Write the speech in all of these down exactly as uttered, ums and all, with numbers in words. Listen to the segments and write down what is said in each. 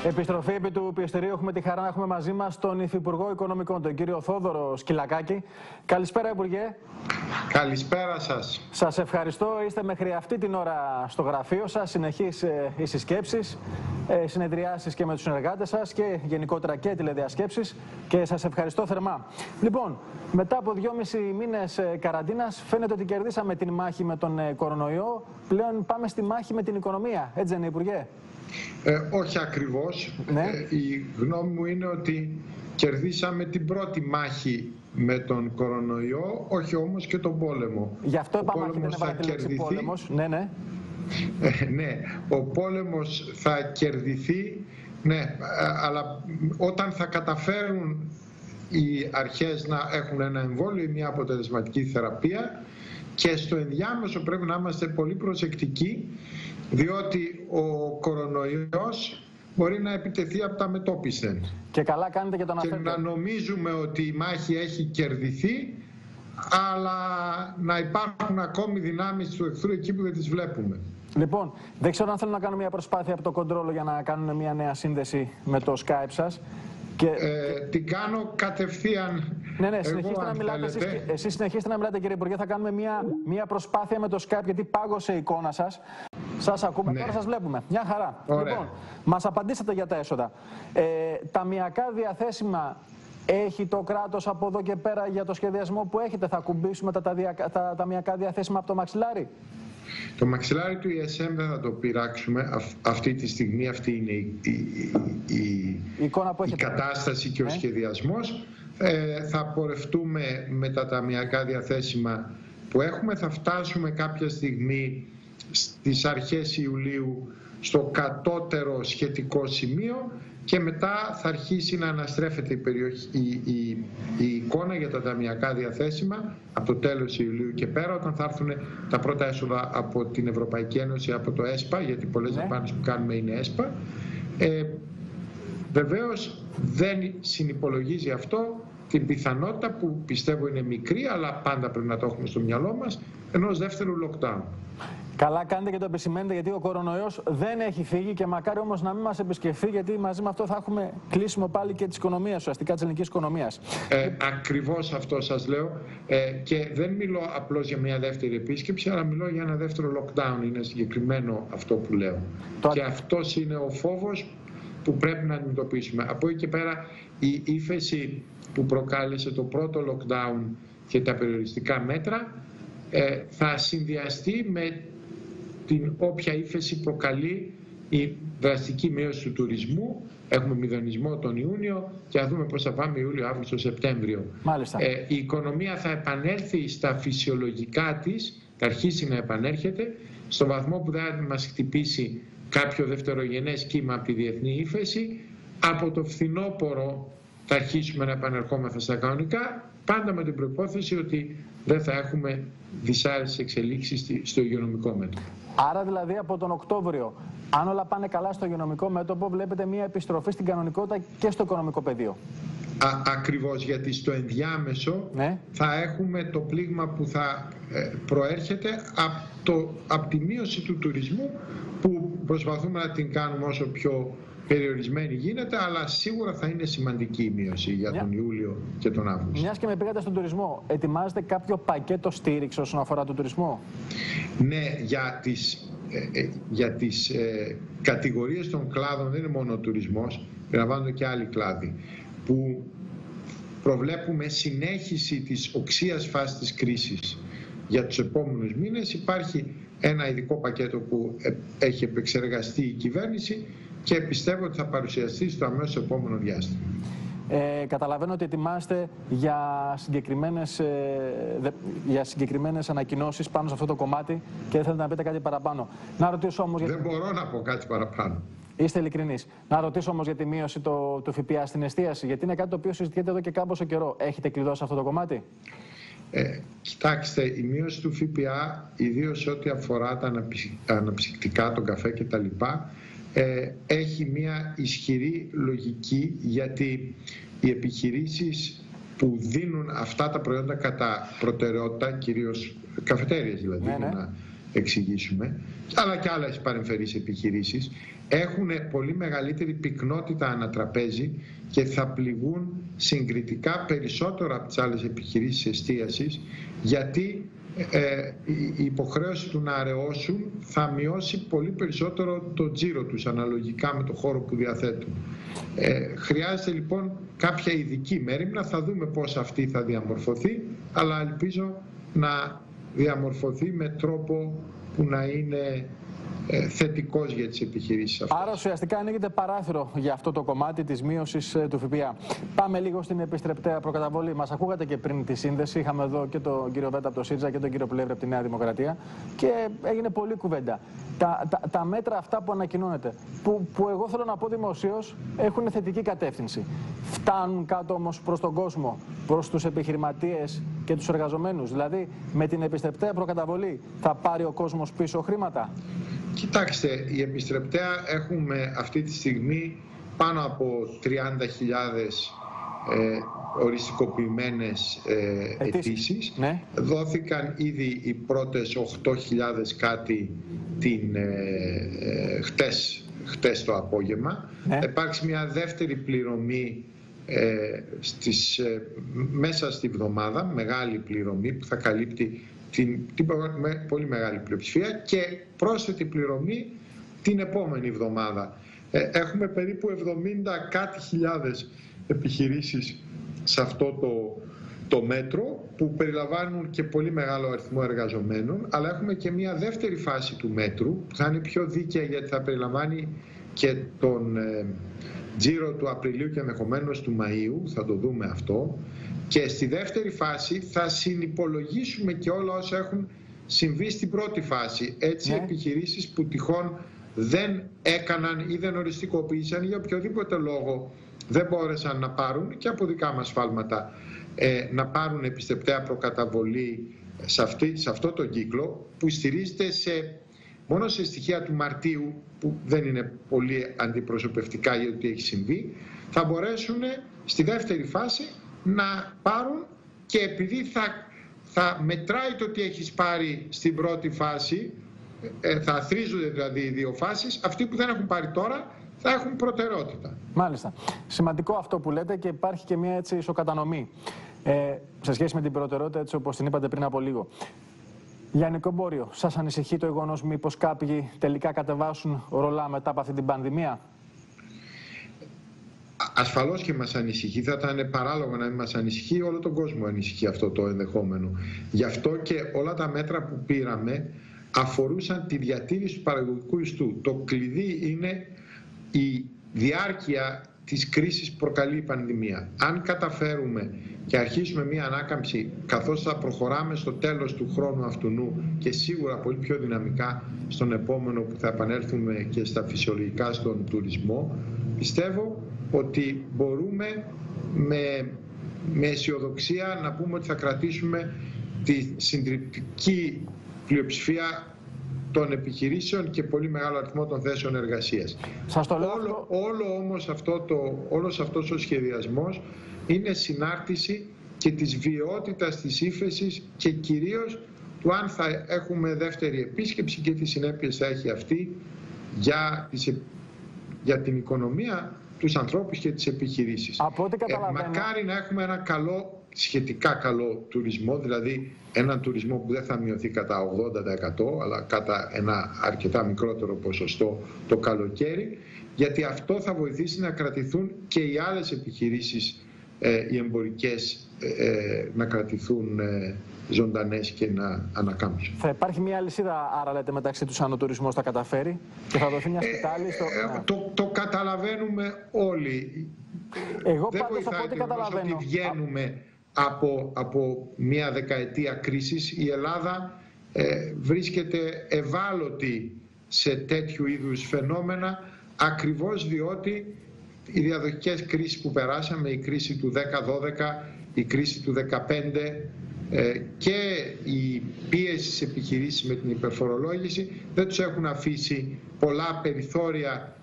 Επιστροφή επί του πιεστηρίου. Έχουμε τη χαρά να έχουμε μαζί μας τον Υφυπουργό Οικονομικών, τον κύριο Θόδωρο Σκυλακάκη. Καλησπέρα, Υπουργέ. Καλησπέρα σας. Σας ευχαριστώ. Είστε μέχρι αυτή την ώρα στο γραφείο σας. Συνεχείς ε, οι συσκέψεις, ε, συνεδριάσεις και με τους συνεργάτες σας και γενικότερα και τηλεδιασκέψεις. Και σας ευχαριστώ θερμά. Λοιπόν, μετά από δυόμισι μήνες ε, καραντίνας, φαίνεται ότι κερδίσαμε την μάχη με τον ε, κορονοϊό. Πλέον πάμε στη μάχη με την οικονομία. Έτσι δεν είναι, Υπουργέ? Ε, όχι ακριβώς. Ναι. Ε, η γνώμη μου είναι ότι κερδίσαμε την πρώτη μάχη με τον κορονοϊό, όχι όμως και τον πόλεμο. Γι' αυτό ο είπαμε πόλεμος θα κερδιθεί. Πόλεμος. Ναι, ναι. Ε, ναι, ο πόλεμος θα κερδιθεί, ναι, αλλά όταν θα καταφέρουν οι αρχές να έχουν ένα εμβόλιο ή μια αποτελεσματική θεραπεία, και στο ενδιάμεσο πρέπει να είμαστε πολύ προσεκτικοί, διότι ο κορονοϊός μπορεί να επιτεθεί από τα μετώπισθεν. Και καλά κάνετε και το Και να νομίζουμε ότι η μάχη έχει κερδιθεί, αλλά να υπάρχουν ακόμη δυνάμεις του εχθρού εκεί που δεν τις βλέπουμε. Λοιπόν, δεν ξέρω αν θέλω να κάνω μια προσπάθεια από το κοντρόλο για να κάνουν μια νέα σύνδεση με το Skype σας. Και... Ε, την κάνω κατευθείαν. Ναι, ναι, συνεχίστε εγώ, να μιλάτε. Εσείς, εσείς συνεχίστε να μιλάτε, κύριε Υπουργέ. Θα κάνουμε μια, μια προσπάθεια με το Skype, γιατί πάγωσε η εικόνα σας. Σας ακούμε, ναι. Τώρα σας βλέπουμε. Μια χαρά. Ωραία. Λοιπόν, μας απαντήσατε για τα έσοδα. Ε, ταμιακά διαθέσιμα έχει το κράτος από εδώ και πέρα για το σχεδιασμό που έχετε? Θα ακουμπήσουμε τα, τα, τα ταμιακά διαθέσιμα από το μαξιλάρι? Το μαξιλάρι του ι ες εμ δεν θα το πειράξουμε αυ, αυτή τη στιγμή. Αυτή είναι η, η, η, η, εικόνα που η κατάσταση και ο ε? σχεδιασμός. Ε, θα πορευτούμε με τα ταμιακά διαθέσιμα που έχουμε. Θα φτάσουμε κάποια στιγμή στις αρχές Ιουλίου στο κατώτερο σχετικό σημείο και μετά θα αρχίσει να αναστρέφεται η, περιοχή, η, η, η εικόνα για τα ταμιακά διαθέσιμα από το τέλος Ιουλίου και πέρα, όταν θα έρθουν τα πρώτα έσοδα από την Ευρωπαϊκή Ένωση, από το ΕΣΠΑ, γιατί πολλές ναι. δαπάνες που κάνουμε είναι ΕΣΠΑ. Ε, βεβαίως δεν συνυπολογίζει αυτό την πιθανότητα, που πιστεύω είναι μικρή, αλλά πάντα πρέπει να το έχουμε στο μυαλό μας, ενός δεύτερου lockdown. Καλά κάνετε και το επισημαίνετε, γιατί ο κορονοϊός δεν έχει φύγει και μακάρι όμως να μην μας επισκεφθεί, γιατί μαζί με αυτό θα έχουμε κλείσιμο πάλι και της οικονομίας, ουσιαστικά της ελληνικής οικονομίας. Ε, ακριβώς αυτό σας λέω, ε, και δεν μιλώ απλώς για μια δεύτερη επίσκεψη, αλλά μιλώ για ένα δεύτερο lockdown. Είναι συγκεκριμένο αυτό που λέω. Το... Και αυτός είναι ο φόβος που πρέπει να αντιμετωπίσουμε. Από εκεί και πέρα η ύφεση που προκάλεσε το πρώτο lockdown και τα περιοριστικά μέτρα ε, θα συνδυαστεί με την όποια ύφεση προκαλεί η δραστική μείωση του τουρισμού. Έχουμε μηδενισμό τον Ιούνιο και θα δούμε πώς θα πάμε Ιούλιο, Αύγουστο, Σεπτέμβριο. Μάλιστα. Ε, η οικονομία θα επανέλθει στα φυσιολογικά της, θα αρχίσει να επανέρχεται στο βαθμό που δεν θα μας χτυπήσει κάποιο δευτερογενές κύμα από τη διεθνή ύφεση. Από το φθινόπωρο θα αρχίσουμε να επανερχόμεθα στα κανονικά, πάντα με την προϋπόθεση ότι δεν θα έχουμε δυσάρεστες εξελίξεις στο υγειονομικό μέτωπο. Άρα δηλαδή από τον Οκτώβριο, αν όλα πάνε καλά στο υγειονομικό μέτωπο, βλέπετε μια επιστροφή στην κανονικότητα και στο οικονομικό πεδίο. Α, ακριβώς, γιατί στο ενδιάμεσο ναι. θα έχουμε το πλήγμα που θα ε, προέρχεται από, το, από τη μείωση του τουρισμού, που προσπαθούμε να την κάνουμε όσο πιο περιορισμένη γίνεται, αλλά σίγουρα θα είναι σημαντική η μείωση για τον Ιούλιο και τον Αύγουστο. Μιας και με πήγατε στον τουρισμό, ετοιμάζετε κάποιο πακέτο στήριξη όσον αφορά τον τουρισμό? Ναι, για τις, ε, ε, για τις ε, κατηγορίες των κλάδων, δεν είναι μόνο ο τουρισμός, περιλαμβάνονται και άλλοι κλάδοι, που προβλέπουμε συνέχιση της οξείας φάσης της κρίσης για τους επόμενους μήνες. Υπάρχει ένα ειδικό πακέτο που έχει επεξεργαστεί η κυβέρνηση και πιστεύω ότι θα παρουσιαστεί στο αμέσως επόμενο διάστημα. Ε, καταλαβαίνω ότι ετοιμάστε για συγκεκριμένες, ε, δε, για συγκεκριμένες ανακοινώσεις πάνω σε αυτό το κομμάτι και δεν θέλετε να πείτε κάτι παραπάνω. Να ρωτήσω όμως... Δεν για... μπορώ να πω κάτι παραπάνω. Είστε ειλικρινείς. Να ρωτήσω όμως για τη μείωση το, του ΦΠΑ στην εστίαση, γιατί είναι κάτι το οποίο συζητιέται εδώ και κάμποσο καιρό. Έχετε κλειδώσει αυτό το κομμάτι? Ε, κοιτάξτε, η μείωση του ΦΠΑ, ιδίως ό,τι αφορά τα αναψυκτικά, τον καφέ κτλ., ε, έχει μια ισχυρή λογική, γιατί οι επιχειρήσεις που δίνουν αυτά τα προϊόντα κατά προτεραιότητα, κυρίως καφετέριες δηλαδή, ναι, ναι. για να εξηγήσουμε, αλλά και άλλες παρεμφερείς επιχειρήσεις, έχουν πολύ μεγαλύτερη πυκνότητα ανατραπέζι και θα πληγούν συγκριτικά περισσότερο από τις άλλες επιχειρήσεις εστίασης, γιατί ε, η υποχρέωση του να αραιώσουν θα μειώσει πολύ περισσότερο το τζίρο τους αναλογικά με το χώρο που διαθέτουν. Ε, χρειάζεται λοιπόν κάποια ειδική μέριμνα, θα δούμε πώς αυτή θα διαμορφωθεί, αλλά ελπίζω να διαμορφωθεί με τρόπο που να είναι ε, θετικός για τις επιχειρήσεις αυτές. Άρα ουσιαστικά ανοίγεται παράθυρο για αυτό το κομμάτι της μείωσης ε, του ΦΠΑ. Πάμε λίγο στην επιστρεπτέα προκαταβολή. Μας ακούγατε και πριν τη σύνδεση. Είχαμε εδώ και τον κύριο Βέτα από το ΣΥΡΙΖΑ και τον κύριο Πλεύρη από τη Νέα Δημοκρατία και έγινε πολλή κουβέντα. Τα, τα, τα μέτρα αυτά που ανακοινώνεται, που, που εγώ θέλω να πω δημοσίως, έχουν θετική κατεύθυνση. Φτάνουν κάτω όμως προς τον κόσμο, προς τους επιχειρηματίες και τους εργαζομένους. Δηλαδή, με την επιστρεπτέα προκαταβολή θα πάρει ο κόσμος πίσω χρήματα? Κοιτάξτε, η επιστρεπτέα έχουμε αυτή τη στιγμή πάνω από τριάντα χιλιάδες ε, οριστικοποιημένες ε, αιτήσεις. Ναι. Δόθηκαν ήδη οι πρώτες οκτώ χιλιάδες κάτι την, ε, ε, χτες, χτες το απόγευμα. Ναι. Θα υπάρξει μια δεύτερη πληρωμή ε, στις, ε, μέσα στη βδομάδα, μεγάλη πληρωμή που θα καλύπτει την, την με πολύ μεγάλη πλειοψηφία, και πρόσθετη πληρωμή την επόμενη εβδομάδα. Ε, έχουμε περίπου εβδομήντα κάτι χιλιάδες επιχειρήσεις σε αυτό το, το μέτρο, που περιλαμβάνουν και πολύ μεγάλο αριθμό εργαζομένων, αλλά έχουμε και μια δεύτερη φάση του μέτρου που θα είναι πιο δίκαια, γιατί θα περιλαμβάνει και τον ε, τζίρο του Απριλίου και ενδεχομένως του Μαΐου, θα το δούμε αυτό, και στη δεύτερη φάση θα συνυπολογίσουμε και όλα όσα έχουν συμβεί στην πρώτη φάση. Έτσι, ναι. επιχειρήσεις που τυχόν δεν έκαναν ή δεν οριστικοποίησαν ή για οποιοδήποτε λόγο δεν μπόρεσαν να πάρουν, και από δικά μας σφάλματα, ε, να πάρουν επιστρεπτέα προκαταβολή σε, αυτή, σε αυτό το κύκλο, που στηρίζεται σε, μόνο σε στοιχεία του Μαρτίου, που δεν είναι πολύ αντιπροσωπευτικά για το τι έχει συμβεί, θα μπορέσουν στη δεύτερη φάση να πάρουν, και επειδή θα, θα μετράει το τι έχεις πάρει στην πρώτη φάση, ε, θα αθροίζονται δηλαδή οι δύο φάσεις, αυτοί που δεν έχουν πάρει τώρα θα έχουν προτεραιότητα. Μάλιστα. Σημαντικό αυτό που λέτε, και υπάρχει και μια έτσι ισοκατανομή ε, σε σχέση με την προτεραιότητα, έτσι όπως την είπατε πριν από λίγο. Λιανικό εμπόριο, σας ανησυχεί το γεγονός μήπως κάποιοι τελικά κατεβάσουν ρολά μετά από αυτή την πανδημία? Ασφαλώς και μας ανησυχεί, θα ήταν παράλογο να μην μας ανησυχεί, όλο τον κόσμο ανησυχεί αυτό το ενδεχόμενο. Γι' αυτό και όλα τα μέτρα που πήραμε αφορούσαν τη διατήρηση του παραγωγικού ιστού. Το κλειδί είναι η διάρκεια της κρίσης που προκαλεί η πανδημία. Αν καταφέρουμε και αρχίσουμε μία ανάκαμψη, καθώς θα προχωράμε στο τέλος του χρόνου αυτού και σίγουρα πολύ πιο δυναμικά στον επόμενο, που θα επανέλθουμε και στα φυσιολογικά στον τουρισμό, πιστεύω ότι μπορούμε με, με αισιοδοξία να πούμε ότι θα κρατήσουμε τη συντριπτική πλειοψηφία των επιχειρήσεων και πολύ μεγάλο αριθμό των θέσεων εργασίας. Σας το λέω. Όλο, όλο όμως αυτό το, όλος αυτός ο σχεδιασμός είναι συνάρτηση και της βιαιότητας της ύφεσης, και κυρίως του αν θα έχουμε δεύτερη επίσκεψη και τι συνέπειες θα έχει αυτή για, τις, για την οικονομία, τους ανθρώπους και τις επιχειρήσεις. Από ό,τι καταλαβαίνω. Ε, μακάρι να έχουμε ένα καλό, σχετικά καλό τουρισμό, δηλαδή έναν τουρισμό που δεν θα μειωθεί κατά ογδόντα τοις εκατό, αλλά κατά ένα αρκετά μικρότερο ποσοστό το καλοκαίρι, γιατί αυτό θα βοηθήσει να κρατηθούν και οι άλλες επιχειρήσεις, ε, οι εμπορικές, ε, να κρατηθούν ε, ζωντανές και να ανακάμψουν. Θα υπάρχει μια αλυσίδα, άρα λέτε, μεταξύ τους, αν ο τουρισμός θα καταφέρει και θα δοθεί μια σκητάλη στο... Ε, ε, το, το καταλαβαίνουμε όλοι. Εγώ δεν πάντως από ό,τι καταλαβαίνω. Ότι βγαίνουμε από, από μια δεκαετία κρίσης. Η Ελλάδα ε, βρίσκεται ευάλωτη σε τέτοιου είδους φαινόμενα, ακριβώς διότι οι διαδοχικές κρίσεις που περάσαμε, η κρίση του δέκα δώδεκα, η κρίση του δεκαπέντε ε, και η πίεση στις επιχειρήσεις με την υπερφορολόγηση δεν τους έχουν αφήσει πολλά περιθώρια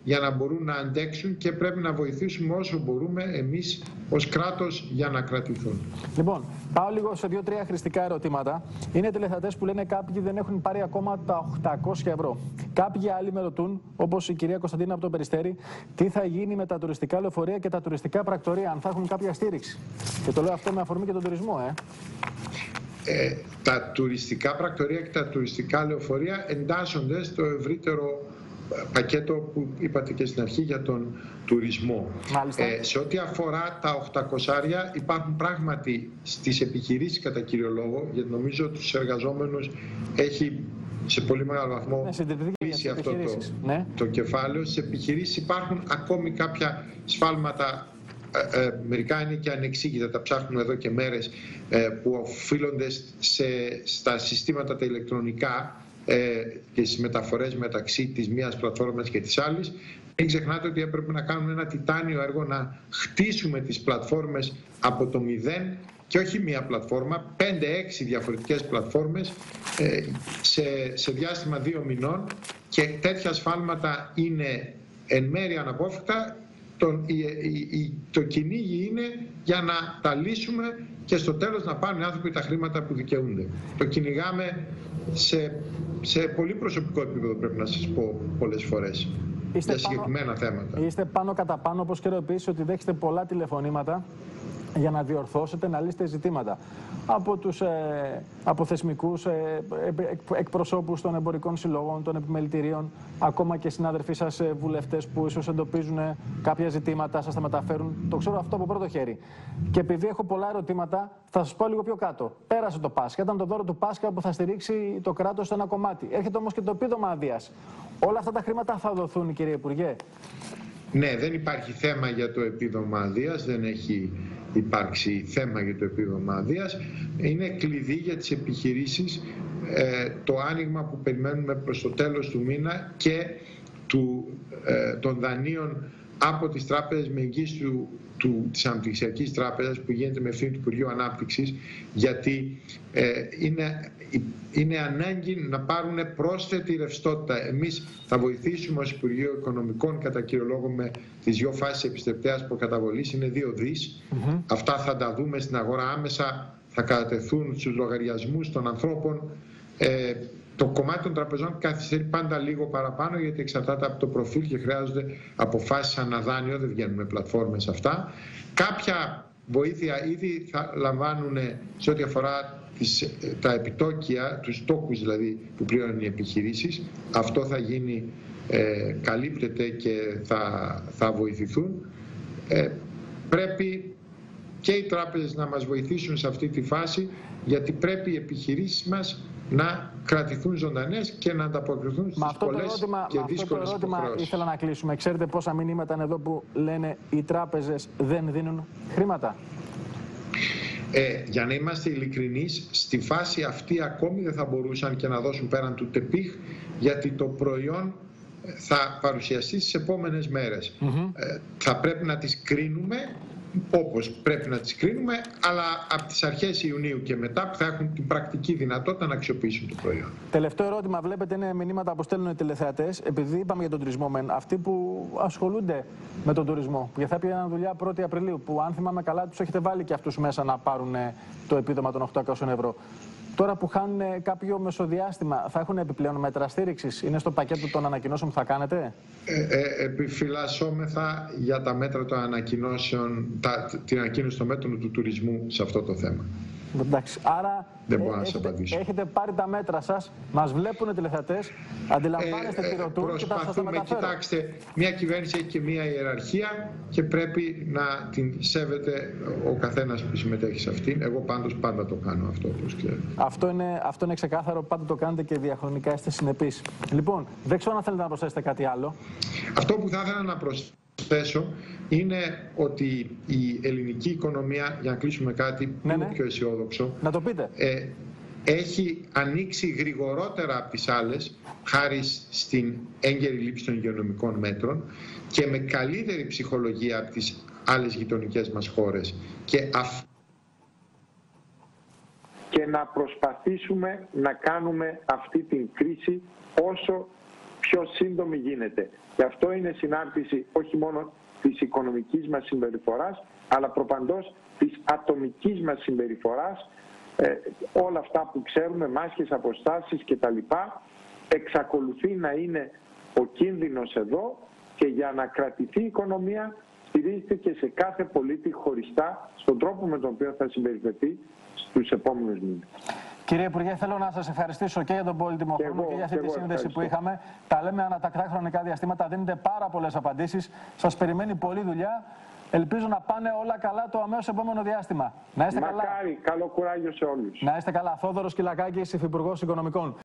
για να μπορούν να αντέξουν και πρέπει να βοηθήσουμε όσο μπορούμε εμείς ως κράτος για να κρατηθούν. Λοιπόν, πάω λίγο σε δύο-τρία χρηστικά ερωτήματα. Είναι τηλεθεατές που λένε κάποιοι δεν έχουν πάρει ακόμα τα οκτακόσια ευρώ. Κάποιοι άλλοι με ρωτούν, όπως η κυρία Κωνσταντίνα από το Περιστέρι, τι θα γίνει με τα τουριστικά λεωφορεία και τα τουριστικά πρακτορεία, αν θα έχουν κάποια στήριξη. Και το λέω αυτό με αφορμή και τον τουρισμό, ε. Ε, τα τουριστικά πρακτορεία και τα τουριστικά λεωφορεία εντάσσονται στο ευρύτερο πακέτο που είπατε και στην αρχή για τον τουρισμό. Ε, σε ό,τι αφορά τα οκτακόσια, υπάρχουν πράγματι στις επιχειρήσεις κατά κύριο λόγο, γιατί νομίζω τους εργαζόμενους έχει σε πολύ μεγάλο βαθμό κλείσει ναι, αυτό το, ναι. το κεφάλαιο. Στις επιχειρήσεις υπάρχουν ακόμη κάποια σφάλματα. Ε, ε, μερικά είναι και ανεξήγητα, τα ψάχνουμε εδώ και μέρες, ε, που οφείλονται σε, στα συστήματα τα ηλεκτρονικά ε, και στις μεταφορές μεταξύ της μίας πλατφόρμας και της άλλης. Μην ξεχνάτε ότι έπρεπε να κάνουμε ένα τιτάνιο έργο να χτίσουμε τις πλατφόρμες από το μηδέν και όχι μία πλατφόρμα, πέντε έξι διαφορετικές πλατφόρμες ε, σε, σε διάστημα δύο μηνών, και τέτοια σφάλματα είναι εν μέρει αναπόφευκτα. Το, η, η, το κυνήγι είναι για να τα λύσουμε και στο τέλος να πάρουν οι άνθρωποι τα χρήματα που δικαιούνται. Το κυνηγάμε σε, σε πολύ προσωπικό επίπεδο, πρέπει να σας πω πολλές φορές, είστε για συγκεκριμένα πάνω, θέματα. Είστε πάνω κατά πάνω, όπως ξέρω επίσης ότι δέχεστε πολλά τηλεφωνήματα για να διορθώσετε, να λύσετε ζητήματα από τους ε, από θεσμικούς ε, εκπροσώπους των εμπορικών συλλόγων, των επιμελητηρίων, ακόμα και συνάδελφοί σας ε, βουλευτές που ίσως εντοπίζουν ε, κάποια ζητήματα, σας τα μεταφέρουν. Το ξέρω αυτό από πρώτο χέρι. Και επειδή έχω πολλά ερωτήματα, θα σας πω λίγο πιο κάτω. Πέρασε το Πάσχα, ήταν το δώρο του Πάσχα που θα στηρίξει το κράτος στο ένα κομμάτι. Έρχεται όμως και το επίδομα αδείας. Όλα αυτά τα χρήματα θα δοθούν, κύριε Υπουργέ? Ναι, δεν υπάρχει θέμα για το επίδομα αδείας, δεν έχει υπάρξει θέμα για το επίδομα αδείας. Είναι κλειδί για τις επιχειρήσεις ε, το άνοιγμα που περιμένουμε προς το τέλος του μήνα και του, ε, των δανείων από τις τράπεζες με εγγύηση του, του, της Αναπτυξιακής Τράπεζας που γίνεται με ευθύνη του Υπουργείου Ανάπτυξης, γιατί ε, είναι, είναι ανάγκη να πάρουν πρόσθετη ρευστότητα. Εμείς θα βοηθήσουμε ως Υπουργείο Οικονομικών κατά κύριο λόγο με τις δύο φάσεις επιστρεπτέας προκαταβολής, είναι δύο δις. Mm-hmm. Αυτά θα τα δούμε στην αγορά άμεσα, θα κατατεθούν στους λογαριασμούς των ανθρώπων. Ε, Το κομμάτι των τραπεζών καθυστερεί πάντα λίγο παραπάνω, γιατί εξαρτάται από το προφίλ και χρειάζονται αποφάσεις αναδάνειο, δεν βγαίνουν με πλατφόρμες αυτά. Κάποια βοήθεια ήδη θα λαμβάνουν σε ό,τι αφορά τις, τα επιτόκια, τους τόκους δηλαδή που πληρώνουν οι επιχειρήσεις. Αυτό θα γίνει, ε, καλύπτεται και θα, θα βοηθηθούν. Ε, πρέπει και οι τράπεζες να μας βοηθήσουν σε αυτή τη φάση, γιατί πρέπει οι επιχειρήσεις μας να κρατηθούν ζωντανές και να ανταποκριθούν στις πολλές ερώτημα, και δύσκολες υποχρεώσεις. Με αυτό το ερώτημα ήθελα να κλείσουμε. Ξέρετε πόσα μηνύματα είναι εδώ που λένε οι τράπεζες δεν δίνουν χρήματα? Ε, για να είμαστε ειλικρινείς, στη φάση αυτή ακόμη δεν θα μπορούσαν και να δώσουν πέραν του ΤΕΠΙΧ, γιατί το προϊόν θα παρουσιαστεί στις επόμενες μέρες. Mm-hmm. Ε, θα πρέπει να τις κρίνουμε όπως πρέπει να τις κρίνουμε, αλλά από τις αρχές Ιουνίου και μετά που θα έχουν την πρακτική δυνατότητα να αξιοποιήσουν το προϊόν. Τελευταίο ερώτημα, βλέπετε είναι μηνύματα που στέλνουν οι τηλεθεατές, επειδή είπαμε για τον τουρισμό, μεν, αυτοί που ασχολούνται με τον τουρισμό, γιατί θα πήγαιναν δουλειά πρώτη Απριλίου, που αν θυμάμαι καλά τους έχετε βάλει και αυτούς μέσα να πάρουν το επίδομα των οκτακόσια ευρώ. Τώρα που χάνουν κάποιο μεσοδιάστημα, θα έχουν επιπλέον μέτρα στήριξης? Είναι στο πακέτο των ανακοινώσεων που θα κάνετε? Ε, ε, επιφυλασσόμεθα για τα μέτρα των ανακοινώσεων, τα, την ανακοίνωση των μέτρων του τουρισμού σε αυτό το θέμα. Εντάξει, άρα δεν μπορώ να έχετε, απαντήσω. έχετε πάρει τα μέτρα σας, μας βλέπουν οι τηλεθεατές, αντιλαμβάνεστε ε, τι ρωτούν ε, και θα σας τα μεταφέρω. Κοιτάξτε, μια κυβέρνηση έχει και μια ιεραρχία και πρέπει να την σέβεται ο καθένας που συμμετέχει σε αυτήν. Εγώ πάντως πάντα το κάνω αυτό, όπως ξέρετε. Αυτό είναι, αυτό είναι ξεκάθαρο, πάντα το κάνετε και διαχρονικά είστε συνεπείς. Λοιπόν, δεν ξέρω αν θέλετε να προσθέσετε κάτι άλλο. Αυτό που θα ήθελα να προσθέσω είναι ότι η ελληνική οικονομία, για να κλείσουμε κάτι ναι, ναι. πιο αισιόδοξο, να το πείτε. Ε, έχει ανοίξει γρηγορότερα από τις άλλες, χάρη στην έγκαιρη λήψη των υγειονομικών μέτρων και με καλύτερη ψυχολογία από τις άλλες γειτονικές μας χώρες. Και, αφ... και να προσπαθήσουμε να κάνουμε αυτή την κρίση όσο πιο σύντομη γίνεται. Και αυτό είναι συνάρτηση όχι μόνο της οικονομικής μας συμπεριφοράς, αλλά προπαντός της ατομικής μας συμπεριφοράς. Ε, όλα αυτά που ξέρουμε, μάσκες, αποστάσεις κτλ. Εξακολουθεί να είναι ο κίνδυνος εδώ, και για να κρατηθεί η οικονομία στηρίζεται και σε κάθε πολίτη χωριστά στον τρόπο με τον οποίο θα συμπεριφερθεί στους επόμενους μήνες. Κύριε Υπουργέ, θέλω να σας ευχαριστήσω και για τον πολύτιμο χρόνο και, και για αυτή τη σύνδεση ευχαριστώ. που είχαμε. Τα λέμε ανατακτά χρονικά διαστήματα, δίνετε πάρα πολλές απαντήσεις. Σας περιμένει πολλή δουλειά. Ελπίζω να πάνε όλα καλά το αμέσως επόμενο διάστημα. Να είστε Μακάρι, καλά. καλό κουράγιο σε όλους. Να είστε καλά. Θόδωρος Κυλακάκης, Υφυπουργός Οικονομικών.